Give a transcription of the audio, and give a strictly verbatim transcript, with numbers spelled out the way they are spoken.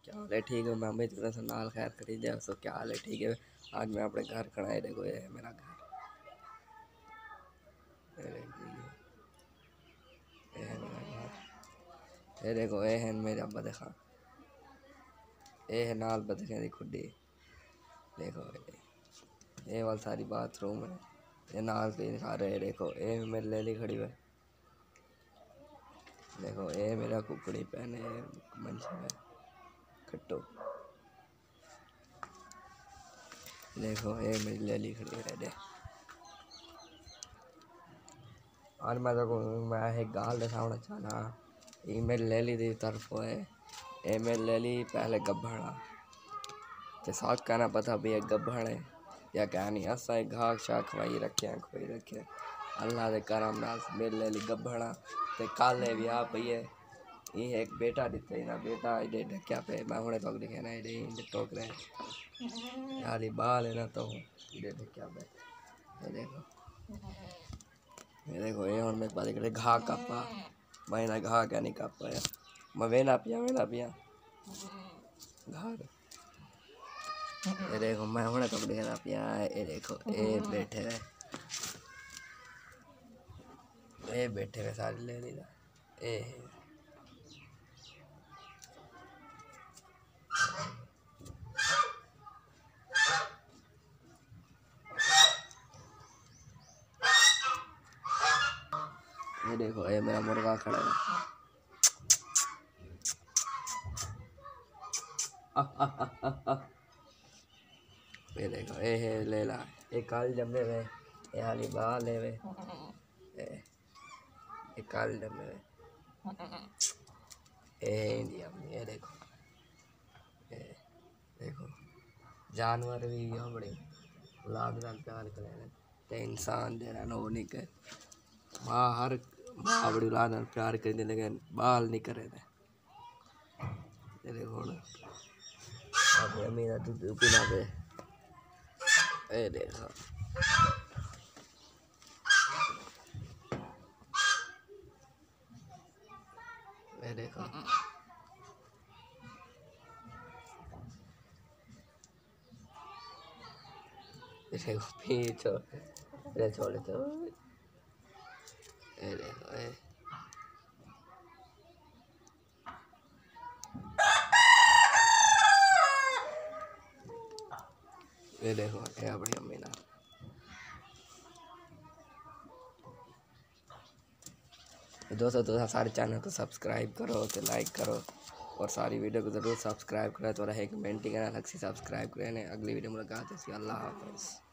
क्या हाल है? ठीक है, मैं उम्मीद करता हूँ नाल खैर खरीदे सो। क्या हाल है? ठीक है। आज मैं अपने घर खड़ा है, देखो ये है मेरा घर। ये देखो ये है मेरा घर। ये देखो ये है मेरे अब्बा देखा, ये है नाल बदखे दी खुडी। देखो ये वाली सारी बाथरूम है, ये नाल पे दिखा रहे। देखो ये मेरी लेली खड़ी है। देखो ये मेरा कुकड़ी पहने मंशा है खट्टो। देखो ये मेरी लेली खड़ी है दे। और मैं तो मैं एक गाल दिखाना चाहना, ये मेरी लेली दी तरफ है। ये मेरी लेली पहले गब्भड़ा ते साथ कहना पता भी एक गब्भड़ है या क्या नहीं। असा घाक शाक खवाई रखे खोई रखे अल्लाह के करम नाल मेरे लेली गब्भड़ा ते काले भी आ पई है। ये एक बेटा दिते ना, बेटा इधे ढक्या पे मैं हुणे तो दिखे ना इधे इधे टोक रहे यार। ये बाल है ना तो इधे ढक्या पे। ये देखो ये देखो ये और मेरे पास इकडे घा कापा मैं ना घा क्या नहीं कापा यार। मैं वेना पिया वेना पिया घा। ये देखो मैं हुणे तो दिखे ना पिया। ये देखो ये बैठे है, ये बैठे हुए सारे ले लीदा। ए ये देखो ये मेरा मुर्गा खड़ा है। ये देखो ये है लेला, ये काल जमे हुए, ये हाली बाल है वे, ये काल जमे हुए। ये है इंडिया में। ये देखो ये देखो जानवर भी यहाँ बड़े लाद नाल प्यार करें ते इंसान जरा नो नहीं कर। माँ हर माँ बड़ी लाद नाल प्यार करने लेकिन बाल नहीं करे थे। ये देखो ना अब मेरा दूध पिला पे। ये देखो ये देखो ये देखो पीछो ये छोड़े तो। ये देखो ये ये देखो ये अपनी अम्मी ना। दोस्तों दोस्तों सारे चैनल को सब्सक्राइब करो तो लाइक करो और सारी वीडियो को ज़रूर सब्सक्राइब करें। तो रहे कमेंट करना अलग से सब्सक्राइब करें। अगली वीडियो मुलाकात है। अल्लाह हाफ़िज़।